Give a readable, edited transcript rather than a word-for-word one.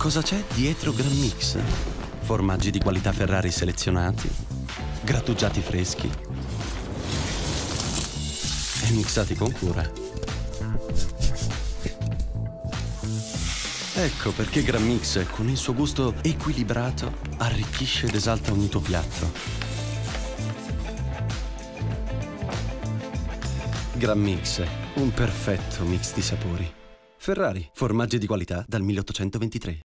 cosa c'è dietro Gran Mix? Formaggi di qualità Ferrari selezionati, grattugiati freschi e mixati con cura. Ecco perché Gran Mix, con il suo gusto equilibrato, arricchisce ed esalta ogni tuo piatto. Gran Mix, un perfetto mix di sapori. Ferrari, formaggi di qualità dal 1823.